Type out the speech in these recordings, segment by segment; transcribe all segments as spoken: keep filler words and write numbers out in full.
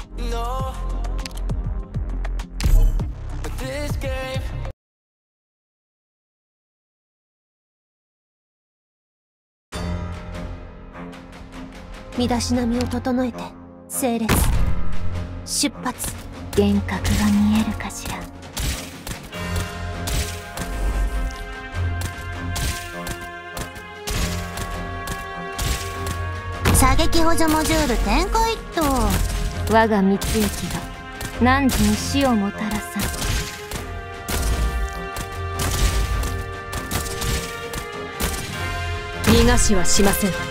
No, but this game. 身だしなみを整えて整列出発。 幻覚が見えるかしら。 射撃補助モジュール展開っと。 我が蜜液が汝に死をもたらさん。 逃がしはしません。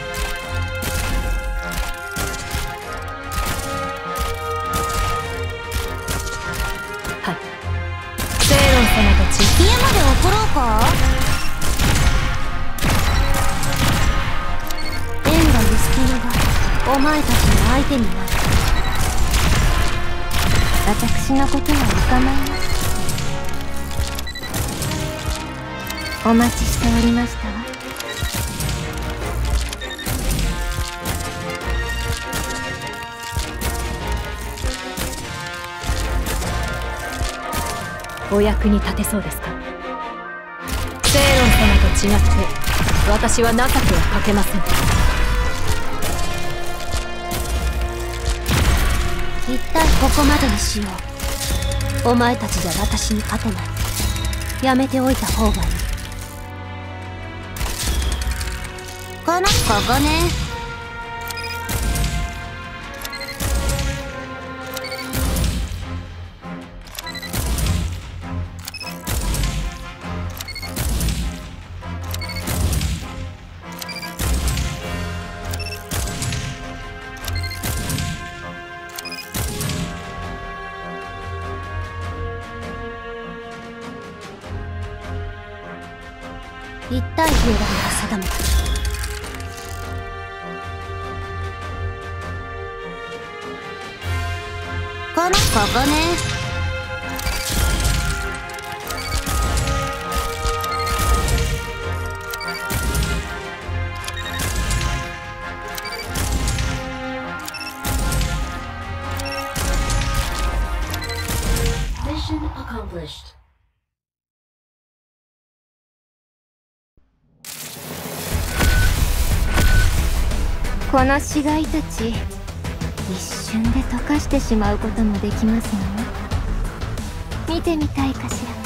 はい、セイロン様たち、 家まで送ろうか。縁がゆすきのがお前たちの相手になる。 私のことはお構いなし。お待ちしておりましたわ。 お役に立てそうですか。セイロン様と違って私は情けはかけません。 一体ここまでにしよう。お前たちじゃ私に勝てない。やめておいた方がいい。このここね。一対兵団が定めた。このここね。 Mission accomplished. この死骸たち、一瞬で溶かしてしまうこともできますのね。見てみたいかしら。